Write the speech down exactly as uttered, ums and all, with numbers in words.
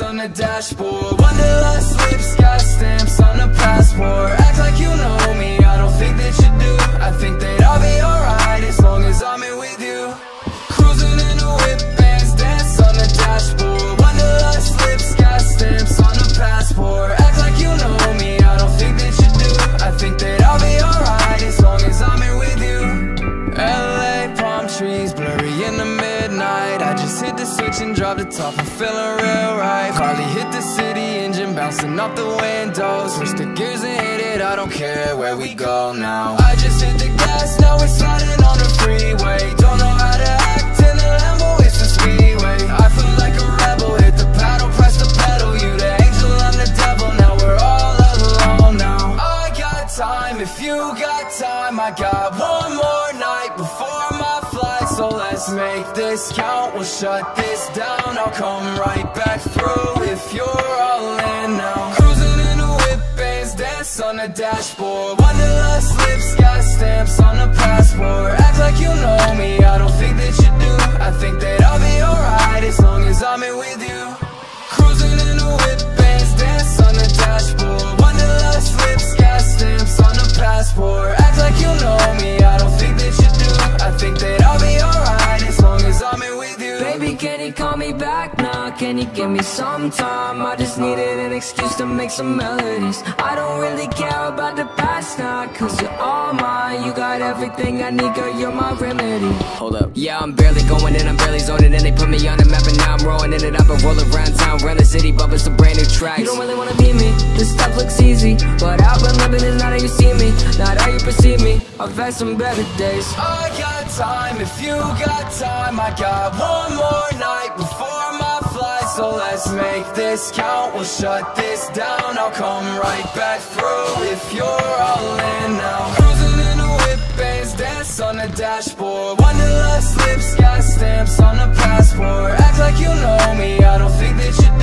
on the dashboard. Wanderlust lips got stamps on the passport. Act like you know me, I don't think that you do. I think that I'll be alright as long as I'm here with you. Cruising in a whip, bands dance on the dashboard. Wanderlust lips got stamps on the passport. Act like you know me, I don't think that you do. I think that I'll be alright as long as I'm here with you. L A palm trees, blurry in the midnight. I just hit the switch and drop the top, I'm feeling real right. Carly hit the city, engine bouncing off the windows. Switch the gears and hit it, I don't care where we go now. I just hit the gas, now we're sliding on the freeway. Don't know how to act in the Lambo, it's the speedway. I feel like a rebel, hit the paddle, press the pedal. You the angel, I'm the devil, now we're all alone now. I got time, if you got time, I got one more night before my flight. So let's make this count, we'll shut this down. I'll come right back through if you're all in now. Cruising in a whip, bands dance on the dashboard. Wanderlust lips got stamps on the passport. Act like you know me, I don't think that you do. I think that I'll be alright as long as I'm here with you. Cruising in a whip, bands dance on the dashboard. Wanderlust lips got stamps on the passport. Act like you know me, I don't think that you do. I think that I'll be alright as long as I'm here with you. Baby, can you call me back now? Can you give me some time? I just needed an excuse to make some melodies. I don't really care about the past now, cause you're all mine. You got everything I need, girl, you're my remedy. Hold up. Yeah, I'm barely going in, I'm barely zoning in. They put me on the map and now I'm rolling in it up and roll around town, run the city, bump some brand new tracks. You don't really wanna be me, this stuff looks easy, but I've been living is not how you see me, not how you perceive me. I've had some better days. I got time, if you got time, I got one more night before my flight. So let's make this count, we'll shut this down. I'll come right back through if you're all in now. Cruising in a whip, bands dance on the dashboard. Wanderlust lips got stamps on the passport. Act like you know me, I don't think that you do.